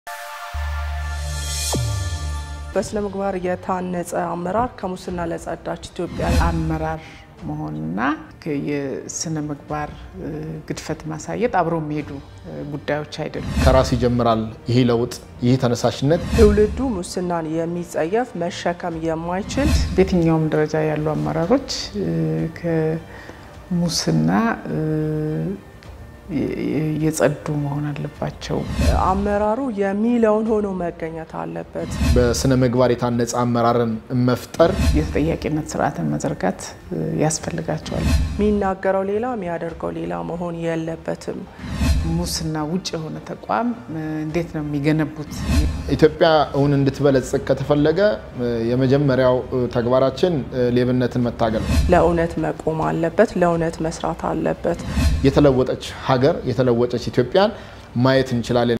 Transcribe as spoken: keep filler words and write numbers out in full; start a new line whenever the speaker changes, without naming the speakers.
በስነ ምግባር የታነጸ አመራር ከሙስና ለጸዳች ኢትዮጵያ
አመራር መሆንና የስነ ምግባር ግድፈት ማሳየት አብሮ የሚሄዱ ጉዳዮች አይደሉም።
ከራስ ይጀምራል ይሄ ለውጥ ይሄ ተነሳሽነት
ትውልዱ ሙስናን የሚጸየፍ መሸከም የማይችል
በየትኛውም ደረጃ ያሉ አመራሮች ከሙስና የጸዱ መሆን አለባቸው።
አመራሩ የሚለውን ሆኖ መገኘት አለበት።
በስነ ምግባር የታነጸ አመራርን መፍጠር
የተጠያቂነት ስርዓትን መዘርጋት ያስፈልጋቸዋል።
ሚናገረው ሌላ የሚያደርገው ሌላ መሆን የለበትም።
ሙስና ውጭ የሆነ ተቋም እንዴት ነው የሚገነቡት?
ኢትዮጵያ እውን እንድትበለጽግ ከተፈለገ የመጀመሪያው ተግባራችን ሌብነትን መታገል ነው።
ለእውነት መቆም አለበት፣ ለእውነት መስራት አለበት።
የተለወጠች ሀገር የተለወጠች ኢትዮጵያን ማየት እንችላለን።